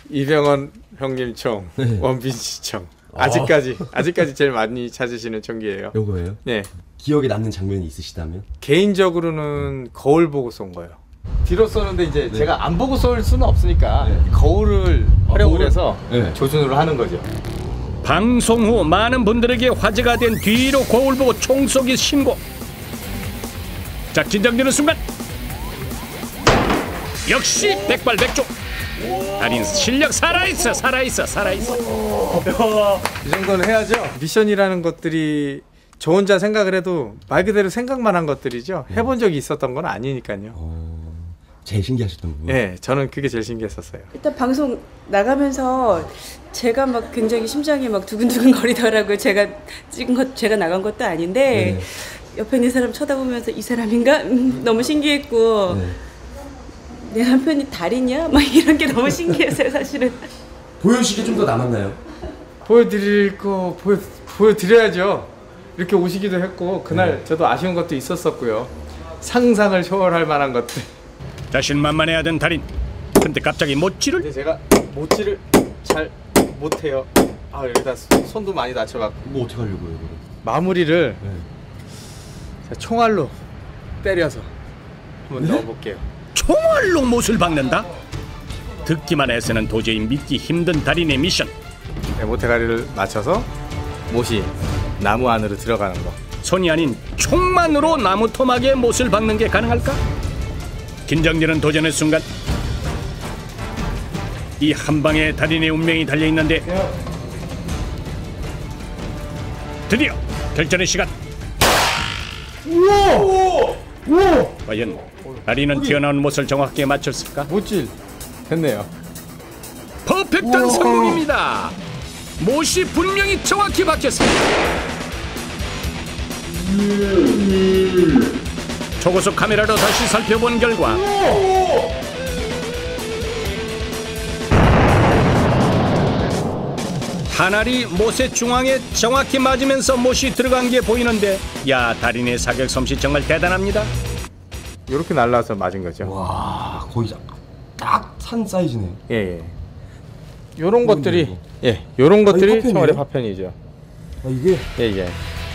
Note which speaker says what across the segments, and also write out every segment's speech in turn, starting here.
Speaker 1: 이병헌 형님 총,
Speaker 2: 네.
Speaker 1: 원빈 씨 총. 아직까지 제일 많이 찾으시는 총기예요.
Speaker 2: 요거예요?
Speaker 1: 네.
Speaker 2: 기억에 남는 장면이 있으시다면?
Speaker 1: 개인적으로는 거울 보고 쏜 거예요. 뒤로 쏘는데 이제
Speaker 2: 네.
Speaker 1: 제가 안 보고 쏠 수는 없으니까
Speaker 2: 네.
Speaker 1: 거울을 활용을
Speaker 2: 거울?
Speaker 1: 해서
Speaker 2: 네.
Speaker 1: 조준을 하는 거죠.
Speaker 3: 방송 후 많은 분들에게 화제가 된 뒤로 거울 보고 총 쏘기 신고. 자, 긴장되는 순간 역시 백발백중. 달인 실력 살아있어.
Speaker 1: 이 정도는 해야죠. 미션이라는 것들이 저 혼자 생각을 해도 말 그대로 생각만 한 것들이죠. 해본 적이 있었던 건 아니니까요.
Speaker 2: 제일 신기하셨던 부분?
Speaker 1: 네, 저는 그게 제일 신기했었어요.
Speaker 4: 일단 방송 나가면서 제가 막 굉장히 심장이 막 두근두근 거리더라고요. 제가 찍은 것, 제가 나간 것도 아닌데 옆에 있는 사람 쳐다보면서 이 사람인가? 너무 신기했고 내 남편이 달이냐? 막 이런 게 너무 신기했어요, 사실은.
Speaker 2: 보여주시기 좀 더 남았나요?
Speaker 1: 보여드릴 거 보여드려야죠. 이렇게 오시기도 했고 그날 저도 아쉬운 것도 있었었고요. 상상을 초월할 만한 것들.
Speaker 3: 자신만만해하던 달인. 근데 갑자기 모찌를.
Speaker 1: 근데 제가 모찌를 잘 못해요. 아, 여기다 손도 많이 다쳐갖고.
Speaker 2: 뭐 어떻게 하려고요, 이거를?
Speaker 1: 마무리를 제가 총알로 때려서 한번 넣어볼게요.
Speaker 3: 총알로 못을 박는다? 듣기만 해서는 도저히 믿기 힘든 달인의 미션.
Speaker 1: 네, 모태가리를 맞춰서 못이 나무 안으로 들어가는 거.
Speaker 3: 손이 아닌 총만으로 나무 토막에 못을 박는 게 가능할까? 긴장되는 도전의 순간 이 한 방에 달인의 운명이 달려있는데 드디어 결전의 시간.
Speaker 1: 우와!
Speaker 3: 과연 달인은 튀어나온 못을 정확하게 맞췄을까?
Speaker 1: 못질 됐네요.
Speaker 3: 퍼펙트한 성공입니다. 못이 분명히 정확히 박혔습니다. 초고속 카메라로 다시 살펴본 결과 한 알이 못의 중앙에 정확히 맞으면서 못이 들어간 게 보이는데, 야, 달인의 사격 솜씨 정말 대단합니다.
Speaker 1: 이렇게 날라서 맞은 거죠.
Speaker 2: 와, 거의 딱 산 사이즈네요.
Speaker 1: 예. 요런 것들이 요런 것들이
Speaker 2: 파편이에요?
Speaker 1: 총알의 파편이죠.
Speaker 2: 아, 이게
Speaker 1: 예.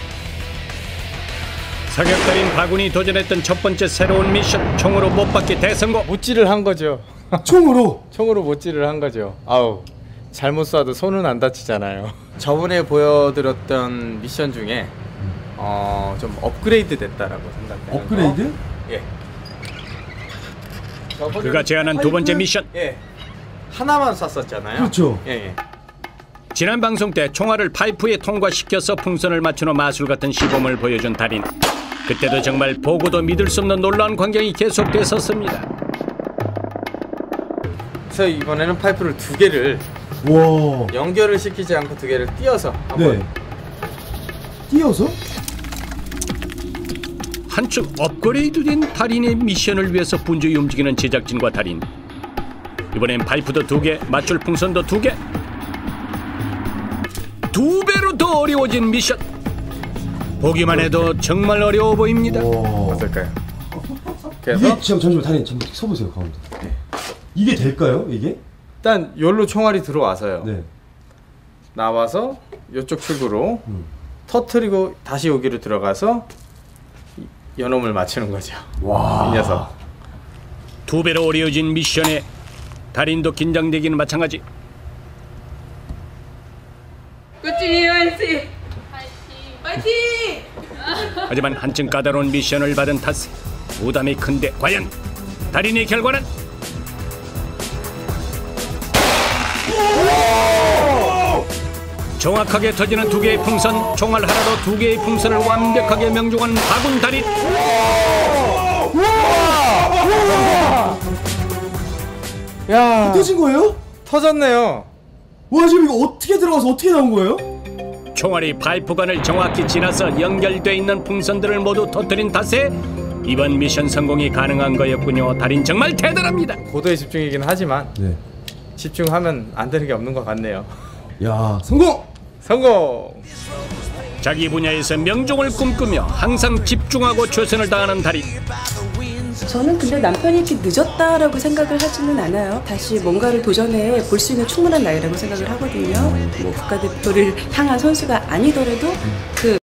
Speaker 3: 사격달인 바군이 도전했던 첫 번째 새로운 미션, 총으로 못 받기 대성공.
Speaker 1: 못질을 한 거죠.
Speaker 2: 총으로
Speaker 1: 못질을 한 거죠. 아우, 잘못 쏴도 손은 안 다치잖아요. 저번에 보여드렸던 미션 중에 좀 업그레이드 됐다라고 생각해요.
Speaker 2: 업그레이드?
Speaker 1: 예.
Speaker 3: 그가 제안한 두 번째 미션.
Speaker 1: 예. 하나만 쐈었잖아요.
Speaker 2: 그렇죠.
Speaker 1: 예.
Speaker 3: 지난 방송 때 총알을 파이프에 통과시켜서 풍선을 맞추는 마술 같은 시범을 보여준 달인. 그때도 정말 보고도 믿을 수 없는 놀라운 광경이 계속됐었습니다.
Speaker 1: 그래서 이번에는 파이프를 두 개를
Speaker 2: 와.
Speaker 1: 연결을 시키지 않고 두 개를 띄어서 한번.
Speaker 2: 띄어서?
Speaker 3: 한층 업그레이드된 달인의 미션을 위해서 분주히 움직이는 제작진과 달인. 이번엔 파이프도 두 개, 맞출 풍선도 두 개. 두 배로 더 어려워진 미션. 보기만 해도 정말 어려워 보입니다.
Speaker 1: 어떨까요? 그래서
Speaker 2: 이게 잠시만 달인 잠깐 서보세요 가운데. 이게 될까요? 이게?
Speaker 1: 일단 여기로 총알이 들어와서요.
Speaker 2: 네.
Speaker 1: 나와서 이쪽 출구로 터트리고 다시 여기로 들어가서 연홈을 맞추는 거죠.
Speaker 2: 와.
Speaker 1: 이 녀석.
Speaker 3: 두 배로 어려워진 미션에 달인도 긴장되기는 마찬가지.
Speaker 4: 꾸준히 화이팅! 파이팅!
Speaker 3: 하지만 한층 까다로운 미션을 받은 탓에 부담이 큰데 과연 달인의 결과는? 정확하게 터지는 두 개의 풍선, 총알 하나로 두 개의 풍선을 완벽하게 명중한 바군 달인.
Speaker 1: 야,
Speaker 2: 터진 거예요?
Speaker 1: 터졌네요.
Speaker 2: 와, 지금 이거 어떻게 들어가서 어떻게 나온 거예요?
Speaker 3: 총알이 파이프관을 정확히 지나서 연결돼 있는 풍선들을 모두 터뜨린 탓에 이번 미션 성공이 가능한 거였군요. 달인 정말 대단합니다.
Speaker 1: 고도의 집중이긴 하지만 집중하면 안 되는 게 없는 것 같네요.
Speaker 2: 야, 성공!
Speaker 1: 성공!
Speaker 3: 자기 분야에서 명종을 꿈꾸며 항상 집중하고 최선을 다하는 달인.
Speaker 4: 저는 근데 남편이 이렇게 늦었다라고 생각을 하지는 않아요. 다시 뭔가를 도전해 볼 수 있는 충분한 나이라고 생각을 하거든요. 뭐 국가대표를 향한 선수가 아니더라도 그